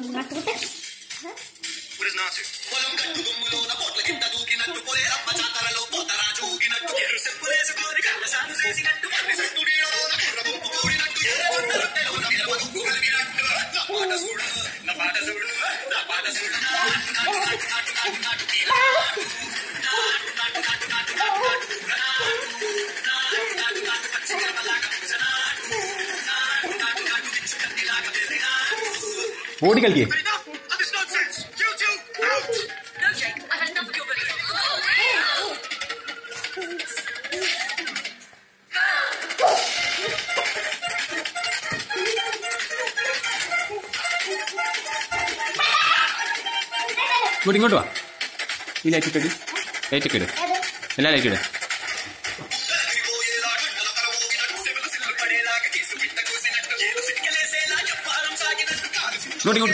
నట్టుకుంటే పొలం కట్టు దుమ్ములోన పోట్ల కింద దూకినట్టు పొలే రమ్మ జాతరలో పోతరాజు ఊగినట్టు ఎర్ర చెప్పులేసుకొని కళ్ళసాను చేసినట్టు మర్రి సట్టు నీడలోన కుర్ర బొప్పు కూడినట్టు ఎర్రగొండ రొట్టెలోన నిలవదుక్కు కలిగినట్టు నా పాట చూడు నా పాట చూడు నా పాట చూడు నాటు నాటు నాటు నాటు నాటు నాటు తీరా నాటు నాటు నాటు నాటు నాటు నాటు నాటు నాటు పచ్చిమిరపలాగా పుచ్చనాటు నాటు నాటు నాటు పిచ్చి కత్తిలాగా వెర్రినాటు ఓడికల్కి ഇങ്ങോട്ട് വാ. ഈ ലൈറ്റ് ഇട്ടടി, ലൈറ്റ് ഒക്കെ ഇട്, എല്ലാ ലൈറ്റ് ഇട്. ഇങ്ങോട്ട്